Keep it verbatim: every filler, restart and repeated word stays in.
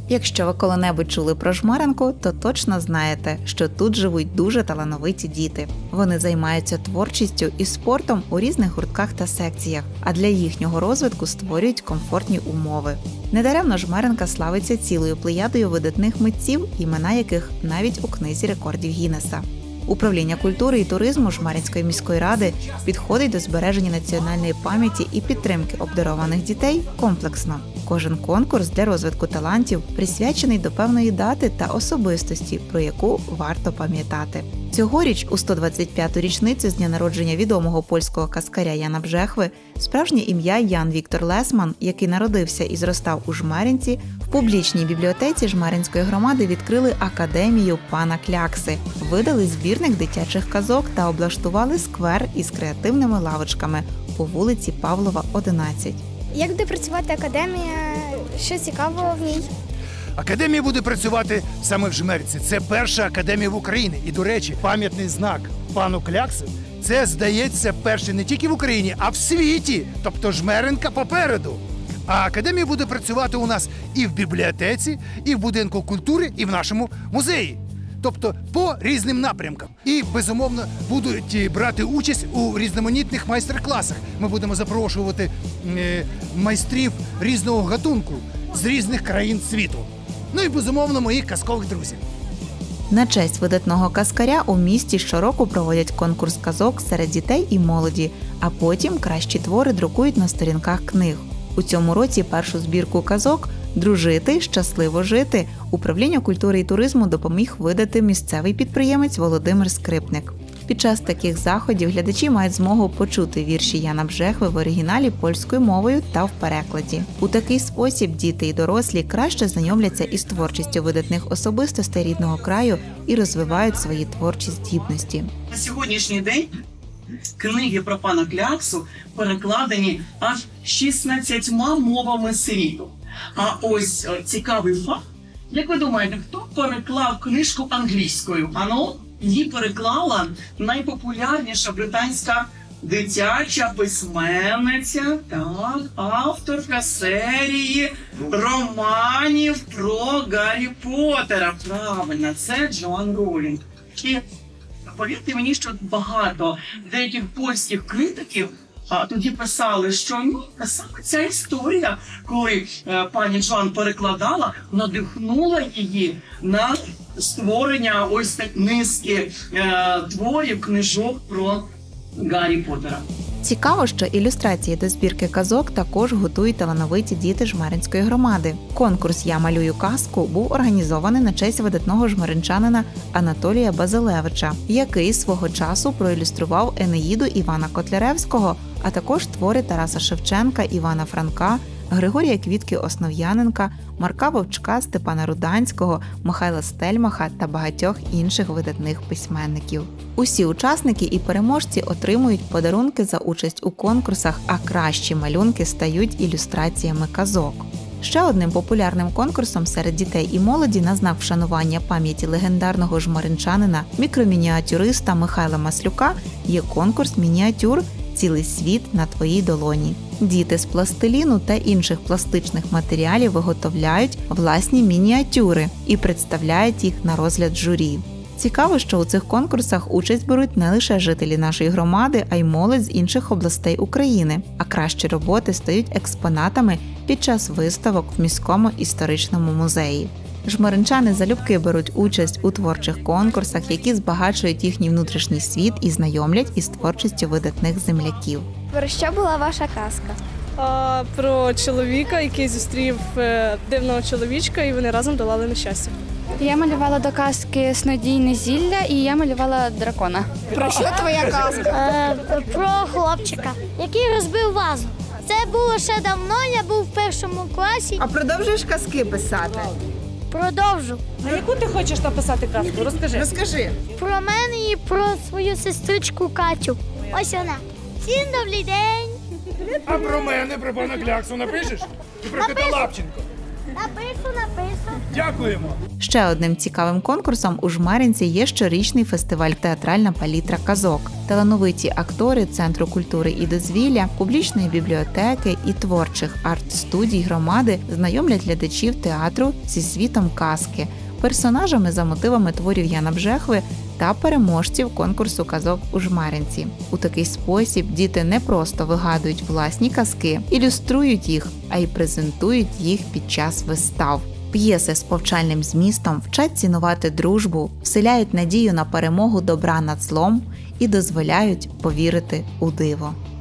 Якщо ви коли-небудь чули про Жмеринку, то точно знаєте, що тут живуть дуже талановиті діти. Вони займаються творчістю і спортом у різних гуртках та секціях, а для їхнього розвитку створюють комфортні умови. Недаремно Жмеринка славиться цілою плеядою видатних митців, імена яких навіть у книзі рекордів Гіннеса. Управління культури і туризму Жмеринської міської ради підходить до збереження національної пам'яті і підтримки обдарованих дітей комплексно. Кожен конкурс для розвитку талантів присвячений до певної дати та особистості, про яку варто пам'ятати. Цьогоріч, у сто двадцять п'яту річницю з дня народження відомого польського каскаря Яна Бжехви, справжнє ім'я Ян Віктор Лесман, який народився і зростав у Жмеринці, в публічній бібліотеці Жмеринської громади відкрили академію пана Клякси, видали збірник дитячих казок та облаштували сквер із креативними лавочками по вулиці Павлова, одинадцять. Як буде працювати академія? Що цікавого в ній? Академія буде працювати саме в Жмеринці. Це перша академія в Україні. І, до речі, пам'ятний знак пану Клякси – це, здається, перший не тільки в Україні, а в світі. Тобто Жмеринка попереду. А академія буде працювати у нас і в бібліотеці, і в будинку культури, і в нашому музеї. Тобто по різним напрямкам. І, безумовно, будуть брати участь у різноманітних майстер-класах. Ми будемо запрошувати е, майстрів різного гатунку з різних країн світу. Ну і, безумовно, моїх казкових друзів. На честь видатного каскаря у місті щороку проводять конкурс казок серед дітей і молоді, а потім кращі твори друкують на сторінках книг. У цьому році першу збірку казок «Дружити, щасливо жити» Управління культури і туризму допоміг видати місцевий підприємець Володимир Скрипник. Під час таких заходів глядачі мають змогу почути вірші Яна Бжехви в оригіналі польською мовою та в перекладі. У такий спосіб діти і дорослі краще знайомляться із творчістю видатних особистостей рідного краю і розвивають свої творчі здібності. На сьогоднішній день книги про пана Кляксу перекладені аж шістнадцятьма мовами світу. А ось цікавий факт. Як ви думаєте, хто переклав книжку англійською? Ану, її переклала найпопулярніша британська дитяча письменниця, так, авторка серії романів про Гаррі Поттера. Правильно, це Джоан Роулінг. І повірте мені, що багато деяких польських критиків а, тоді писали, що ні, саме ця історія, коли е, пані Джоан перекладала, надихнула її на створення ось так низки е, творів, книжок про Гаррі Поттера. Цікаво, що ілюстрації до збірки казок також готують талановиті діти Жмеринської громади. Конкурс «Я малюю казку» був організований на честь видатного жмеринчанина Анатолія Базилевича, який свого часу проілюстрував Енеїду Івана Котляревського, а також твори Тараса Шевченка, Івана Франка, Григорія Квітки-Основ'яненка, Марка Вовчка, Степана Руданського, Михайла Стельмаха та багатьох інших видатних письменників. Усі учасники і переможці отримують подарунки за участь у конкурсах, а кращі малюнки стають ілюстраціями казок. Ще одним популярним конкурсом серед дітей і молоді на знак вшанування пам'яті легендарного жмеринчанина, мікромініатюриста Михайла Маслюка є конкурс мініатюр «Цілий світ на твоїй долоні». Діти з пластиліну та інших пластичних матеріалів виготовляють власні мініатюри і представляють їх на розгляд журі. Цікаво, що у цих конкурсах участь беруть не лише жителі нашої громади, а й молодь з інших областей України, а кращі роботи стають експонатами під час виставок в міському історичному музеї. Жмеринчани залюбки беруть участь у творчих конкурсах, які збагачують їхній внутрішній світ і знайомлять із творчістю видатних земляків. Про що була ваша казка? А, про чоловіка, який зустрів дивного чоловічка, і вони разом долали нещастя. Я малювала до казки «Снодійне зілля» і я малювала дракона. Про що твоя казка? Е, про хлопчика, який розбив вазу. Це було ще давно, я був в першому класі. А продовжуєш казки писати? Продовжу. А яку ти хочеш написати казку? Розкажи. Розкажи. Про мене і про свою сестричку Катю. Ось вона. Всім добрий день. А про мене, про пана Кляксу напишеш? І про кота Лапченко? Напишу, напишу. Дякуємо. Ще одним цікавим конкурсом у Жмеринці є щорічний фестиваль «Театральна палітра казок». Талановиті актори Центру культури і дозвілля, публічної бібліотеки і творчих арт-студій громади знайомлять глядачів театру зі світом казки, персонажами за мотивами творів Яна Бжехви та переможців конкурсу казок у Жмеринці. У такий спосіб діти не просто вигадують власні казки, ілюструють їх, а й презентують їх під час вистав. П'єси з повчальним змістом вчать цінувати дружбу, вселяють надію на перемогу добра над злом і дозволяють повірити у диво.